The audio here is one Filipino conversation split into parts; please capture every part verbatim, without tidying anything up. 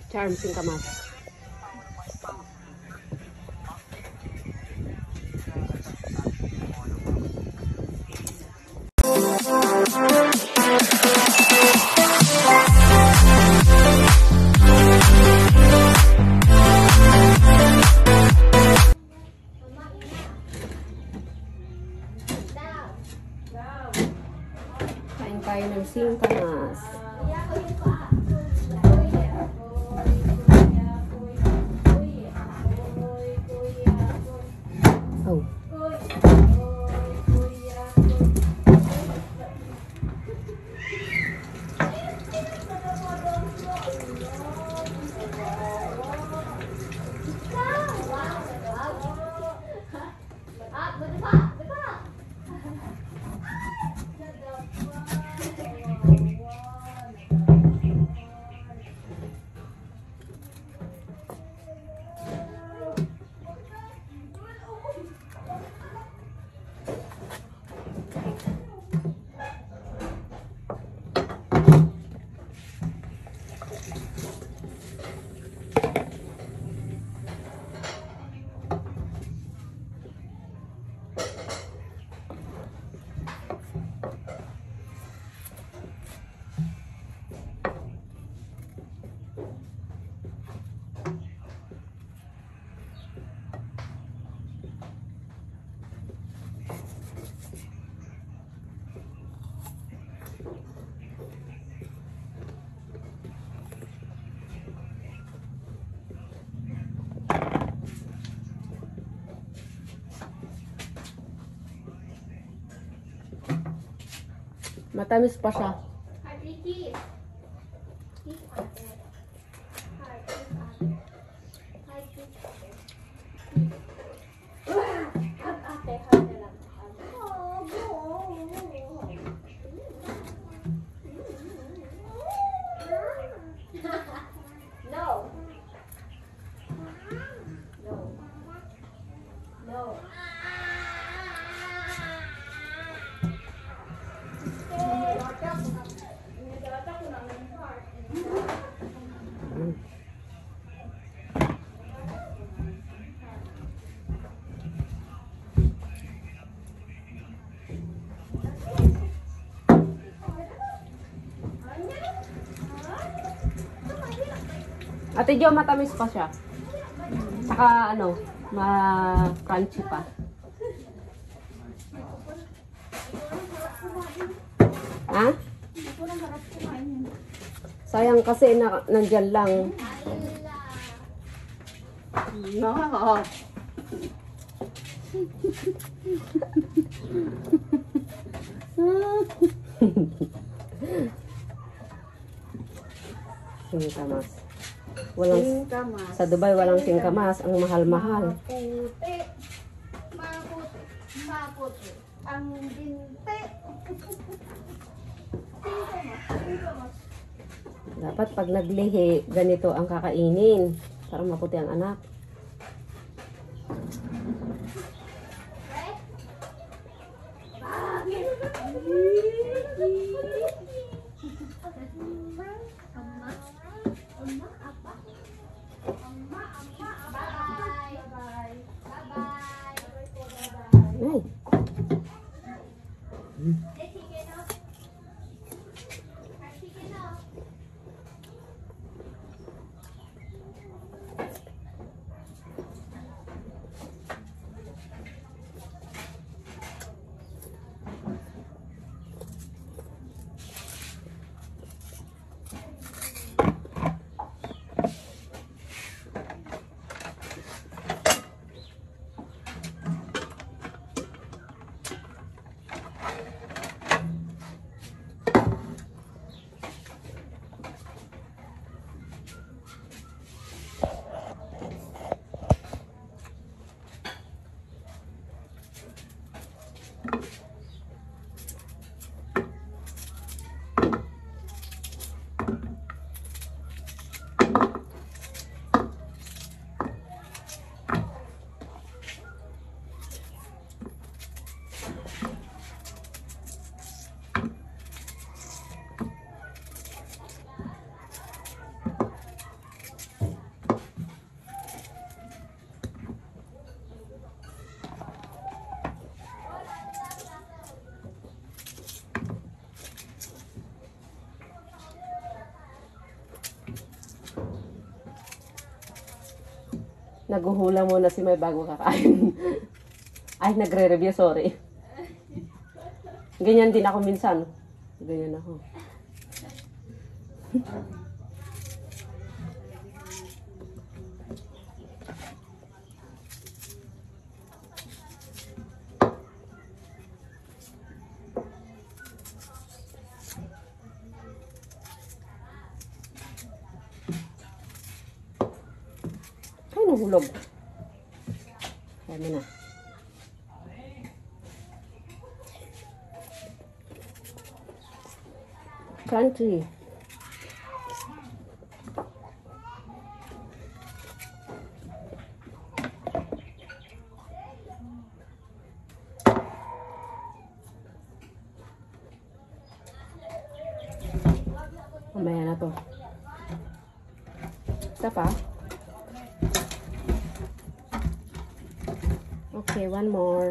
Charm singkamas. Kain tayo ng singkamas. Oh. Matamis pa siya. No. No. No. Ate Jo, matamis pa siya. Saka ano, ma-crunchy pa. Ha? Sayang kasi na nandyan lang. No. Singkamas. Walang singkamas. Sa Dubai walang singkamas, ang mahal-mahal. Maputi. Maputi. Maputi. Ang binti. Singkamas. Dapat pag naglihi, ganito ang kakainin para maputi ang anak. Ay. Naguhula muna si May bago kakain. Ay, nagre-review, sorry. Ganyan din ako minsan. Ganyan ako. Ay, nahulog. Kaya na. Crunchy. Mamaya na to. Isa pa. Okay, one more.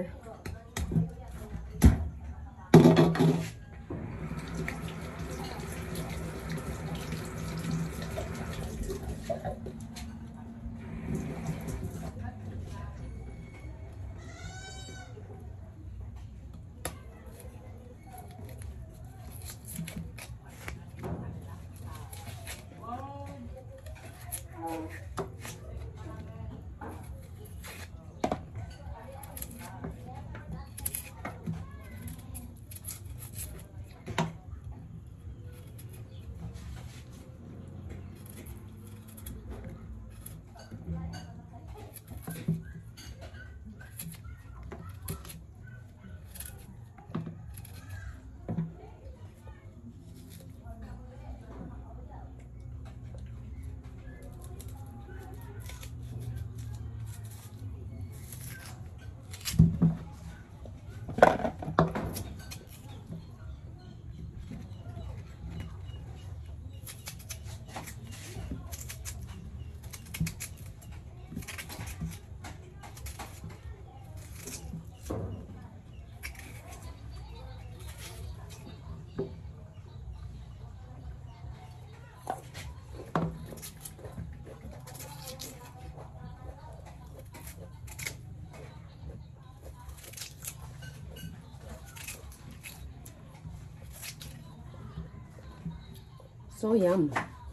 So yum.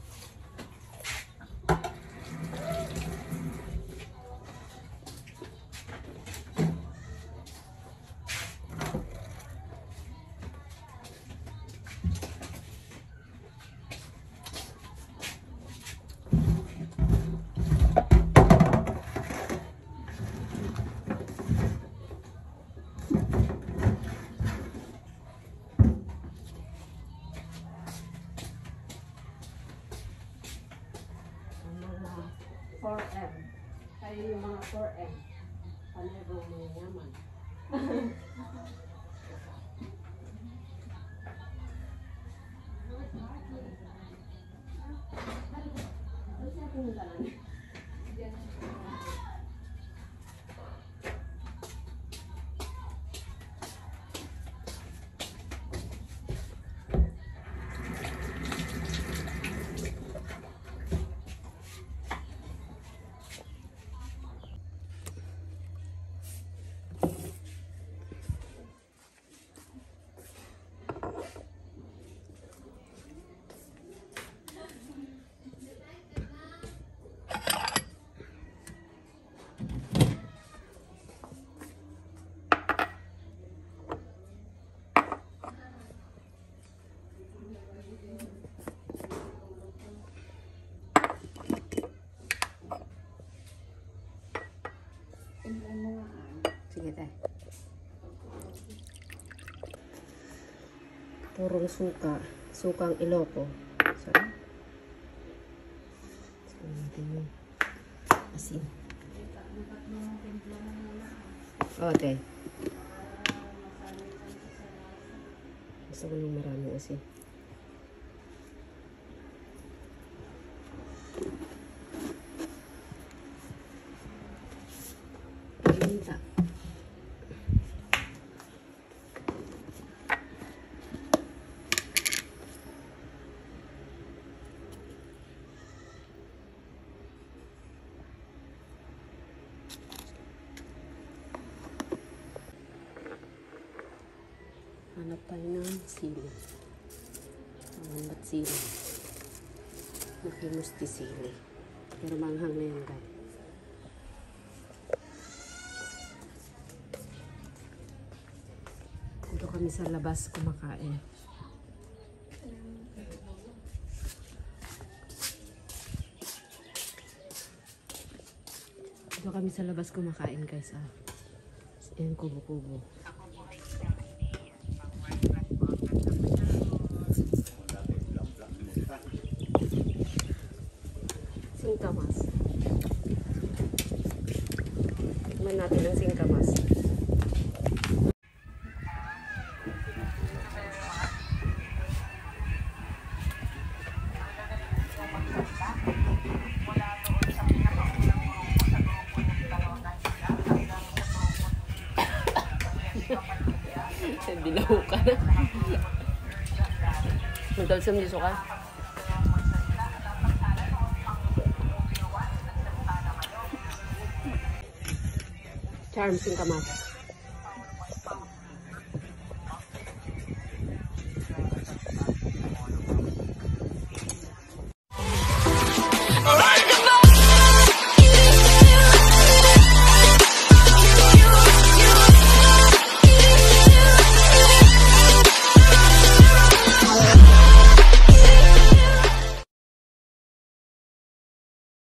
four M. Kayo yung mga four M. Panebong mga yaman. Sige tayo. Purong suka. Sukang Iloco. Sorry. Sige natin yung asin. Okay. Gusto ko ng maraming asin. Paminta. Hanap tayo ng sili. Ayan, ba't sili? Nakimusti sili. Pero manghang na yan, guys. Dito kami sa labas kumakain. Dito kami sa labas kumakain, guys. Ah. Ayan, kubo-kubo. Singkamas. Tignan natin ang singkamas. Dilaw ka na. Magdalsam dito ka. Charm singkamas.